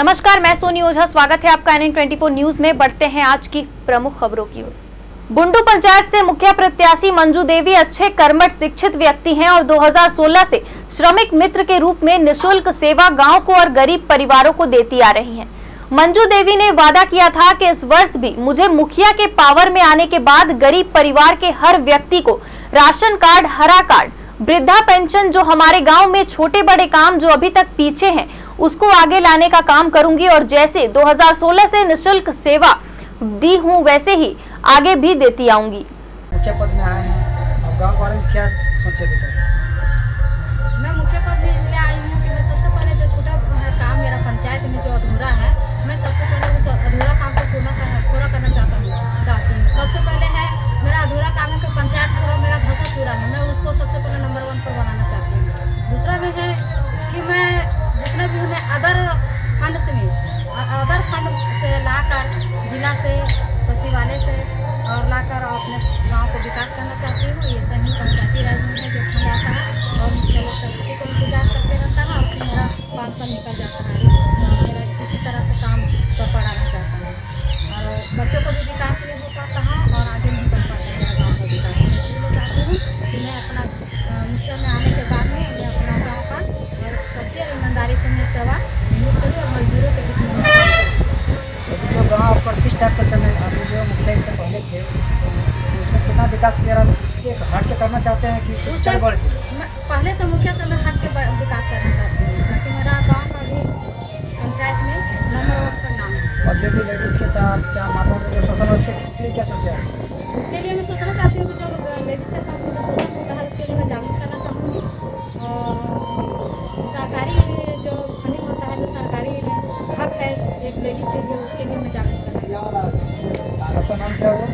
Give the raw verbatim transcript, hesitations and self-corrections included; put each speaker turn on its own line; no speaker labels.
नमस्कार, मैं सोनी ओझा। स्वागत है आपका N N twenty four news में। बढ़ते हैं आज की प्रमुख खबरों की ओर। बुंडू पंचायत से मुखिया प्रत्याशी मंजू देवी अच्छे कर्मठ शिक्षित व्यक्ति हैं और दो हज़ार सोलह से श्रमिक मित्र के रूप में निःशुल्क सेवा गांव को और गरीब परिवारों को देती आ रही हैं। मंजू देवी ने वादा किया था कि इस वर्ष भी मुझे मुखिया के पावर में आने के बाद गरीब परिवार के हर व्यक्ति को राशन कार्ड, हरा कार्ड, वृद्धा पेंशन, जो हमारे गांव में छोटे बड़े काम जो अभी तक पीछे हैं उसको आगे लाने का काम करूंगी और जैसे दो हज़ार सोलह से निःशुल्क सेवा दी हूं वैसे ही आगे भी देती आऊंगी।
मुखिया पद में आए हैं, अब गांव वाले क्या सोचे थे?
मैं मुखिया पद में इसलिए आई हूँ कि मैं सबसे पहले जो छोटा काम मेरा पंचायत में जो अधूरा है, मैं सबसे पहले उस अधूरा काम को पूरा करना पूरा करना चाहता हूँ चाहती हूँ सबसे पहले है मेरा अधूरा काम है कि पंचायत पूरा मेरा धसा पूरा है, मैं उसको सबसे पहले नंबर वन पर बनाना चाहती हूँ। दूसरा भी है कि मैं जितना भी मैं अदर फंड से अदर फंड से लाकर जिला से सचिवालय से और लाकर अपने गांव को विकास करना चाहती हूँ। ये सही पंचायती राज में जो फंड आता है और मुख्य लोग सब इसी को इंतजार करते रहता है और फिर मेरा पाँच साल निकल जाता है। मेरा किसी तरह से काम सब पढ़ाना चाहता हूँ और बच्चों को भी विकास नहीं हो पाता है और आगे नहीं बढ़ पाता है मेरा गाँव का विकास। मैं इसलिए चाहती हूँ कि मैं अपना मुखिया में आने के बाद में मैं अपना गाँव का और सच्ची और ईमानदारी से मैं सेवा नियुक्त करूँ और मजदूरों के भी
जो गाँव पर किस टाइप का चल रहा है, जो मुखिया से पहले थे उसमें कितना विकास किया, इससे हट के करना चाहते हैं कि उससे बढ़ के?
पहले से मुखिया से मैं हट के विकास करना चाहती हूँ ताकि मेरा गाँव का भी पंचायत में नंबर वन पर नाम है।
और जो भी लेडीज़ के साथ जहाँ माता जो शोषण है उसके लिए क्या सोचा है?
उसके लिए मैं सोचना चाहती हूँ कि जो लेडीज़ के साथ जो शोषण होता है उसके लिए मैं जागरूक करना चाहूँगी और सरकारी जो फंडिंग होता है, जो सरकारी हक है एक लेडीज़ के लिए, उसके लिए मैं जागरूक करना चाहूँगी।
आपका नाम क्या होगा?